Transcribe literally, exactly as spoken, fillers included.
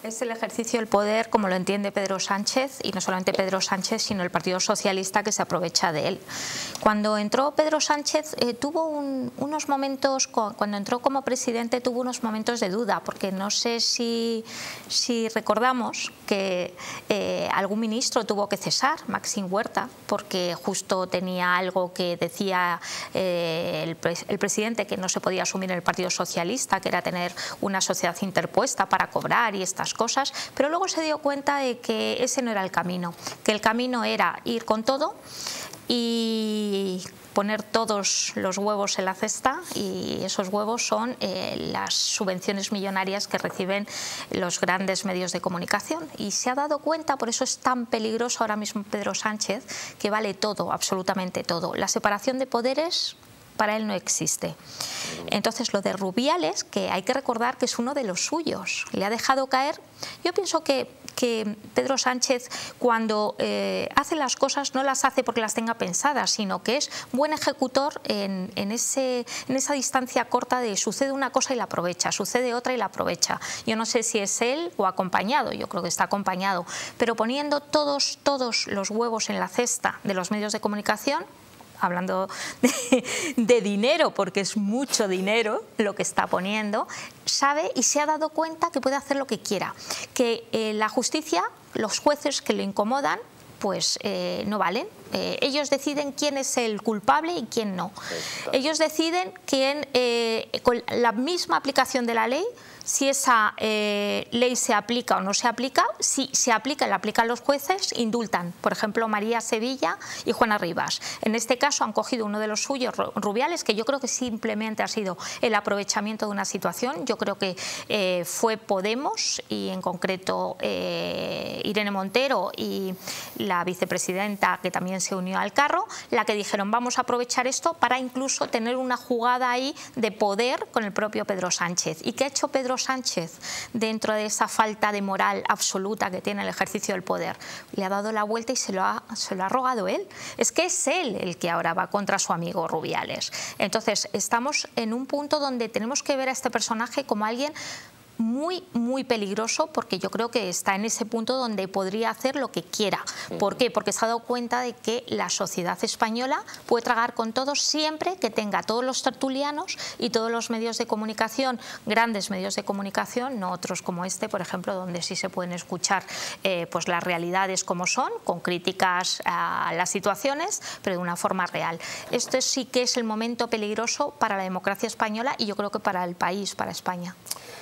Es el ejercicio del poder como lo entiende Pedro Sánchez, y no solamente Pedro Sánchez, sino el Partido Socialista que se aprovecha de él. Cuando entró Pedro Sánchez eh, tuvo un, unos momentos, cuando entró como presidente tuvo unos momentos de duda, porque no sé si, si recordamos que eh, algún ministro tuvo que cesar, Maxim Huerta, porque justo tenía algo que decía eh, el, pres el presidente que no se podía asumir en el Partido Socialista, que era tener una sociedad interpuesta para cobrar y estas cosas, pero luego se dio cuenta de que ese no era el camino, que el camino era ir con todo y poner todos los huevos en la cesta, y esos huevos son eh, las subvenciones millonarias que reciben los grandes medios de comunicación. Y se ha dado cuenta, por eso es tan peligroso ahora mismo Pedro Sánchez, que vale todo, absolutamente todo. La separación de poderes para él no existe. Entonces, lo de Rubiales, que hay que recordar que es uno de los suyos, le ha dejado caer. Yo pienso que, que Pedro Sánchez, cuando eh, hace las cosas, no las hace porque las tenga pensadas, sino que es buen ejecutor en, en, ese, en esa distancia corta de sucede una cosa y la aprovecha, sucede otra y la aprovecha. Yo no sé si es él o acompañado, yo creo que está acompañado, pero poniendo todos, todos los huevos en la cesta de los medios de comunicación, hablando de, de dinero, porque es mucho dinero lo que está poniendo, sabe y se ha dado cuenta que puede hacer lo que quiera, que eh, la justicia, los jueces que le incomodan, pues eh, no valen. Eh, ellos deciden quién es el culpable y quién no. Ellos deciden quién, eh, con la misma aplicación de la ley, si esa eh, ley se aplica o no se aplica. Si se aplica y la aplican los jueces, indultan. Por ejemplo, María Sevilla y Juana Rivas. En este caso han cogido uno de los suyos, Rubiales, que yo creo que simplemente ha sido el aprovechamiento de una situación. Yo creo que eh, fue Podemos y en concreto eh, Irene Montero y la vicepresidenta, que también se unió al carro, la que dijeron vamos a aprovechar esto para incluso tener una jugada ahí de poder con el propio Pedro Sánchez. ¿Y qué ha hecho Pedro Sánchez dentro de esa falta de moral absoluta que tiene el ejercicio del poder? Le ha dado la vuelta y se lo ha, se lo ha rogado él. Es que es él el que ahora va contra su amigo Rubiales. Entonces estamos en un punto donde tenemos que ver a este personaje como alguien muy, muy peligroso, porque yo creo que está en ese punto donde podría hacer lo que quiera. ¿Por qué? Porque se ha dado cuenta de que la sociedad española puede tragar con todos siempre que tenga todos los tertulianos y todos los medios de comunicación, grandes medios de comunicación, no otros como este, por ejemplo, donde sí se pueden escuchar eh, pues las realidades como son, con críticas a las situaciones, pero de una forma real. Esto sí que es el momento peligroso para la democracia española y yo creo que para el país, para España.